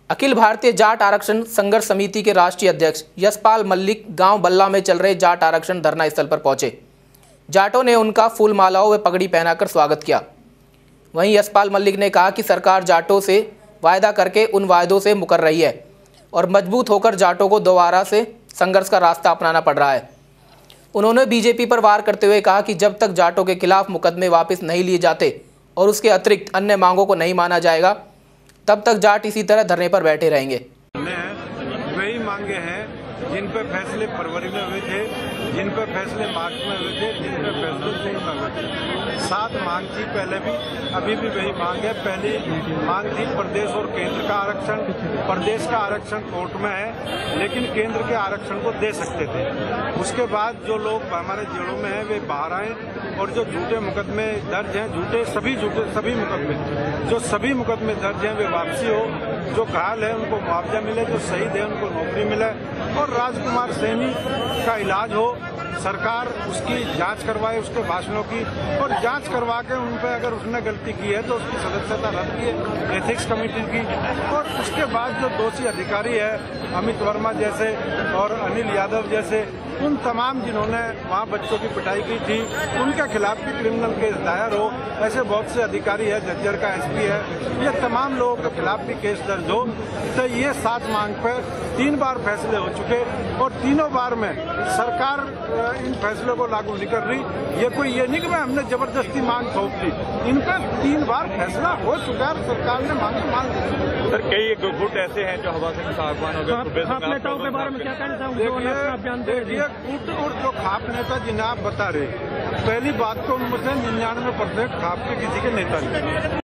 अखिल भारतीय जाट आरक्षण संघर्ष समिति के राष्ट्रीय अध्यक्ष यशपाल मल्लिक गांव बल्ला में चल रहे जाट आरक्षण धरना स्थल पर पहुंचे। जाटों ने उनका फूल मालाओं व पगड़ी पहनाकर स्वागत किया। वहीं यशपाल मल्लिक ने कहा कि सरकार जाटों से वायदा करके उन वायदों से मुकर रही है और मजबूत होकर जाटों को दोबारा से संघर्ष का रास्ता अपनाना पड़ रहा है। उन्होंने बीजेपी पर वार करते हुए कहा कि जब तक जाटों के खिलाफ मुकदमे वापस नहीं लिए जाते और उसके अतिरिक्त अन्य मांगों को नहीं माना जाएगा, तब तक जाट इसी तरह धरने पर बैठे रहेंगे। वही मांगे हैं जिन पर फैसले फरवरी में हुए थे, जिन पर फैसले मार्च में हुए थे, जिन पर फैसले जून में हुए थे। 7 मांग थी पहले भी, अभी भी वही मांग है। पहली मांग थी प्रदेश और केंद्र का आरक्षण। प्रदेश का आरक्षण कोर्ट में है, लेकिन केंद्र के आरक्षण को दे सकते थे। उसके बाद जो लोग हमारे जेलों में हैं वे बाहर आए और जो झूठे मुकदमे दर्ज हैं, सभी मुकदमे जो सभी मुकदमे दर्ज हैं वे वापसी हो, जो घायल है उनको मुआवजा मिले, जो शहीद है उनको नौकरी मिले और राजकुमार सैनी का इलाज हो। सरकार उसकी जांच करवाए, उसके भाषणों की, और जांच करवा के उन पर अगर उसने गलती की है तो उसकी सदस्यता रद्द की एथिक्स कमेटी की। और उसके बाद जो दोषी अधिकारी है अमित वर्मा जैसे और अनिल यादव जैसे, उन तमाम जिन्होंने वहाँ बच्चों की पिटाई की थी उनके खिलाफ भी क्रिमिनल केस दायर हो। ऐसे बहुत से अधिकारी है, झज्जर का एसपी है, ये तमाम लोगों के खिलाफ भी केस दर्ज हो। तो ये 7 मांग पर 3 बार फैसले हो चुके और तीनों बार में सरकार इन फैसलों को लागू नहीं कर रही। ये कोई ये नहीं कि हमने जबरदस्ती मांग थोप दी, इन पर 3 बार फैसला हो चुका है, सरकार ने मांग दी। सर कई गुट ऐसे हैं जो हवा से सागवान हो गए। नेताओं के बारे में क्या कहना चाहूँगा? गुट और जो खाप नेता जिन्हें आप बता रहे, पहली बात तो मुझे 99% खाप के किसी के नेता नहीं।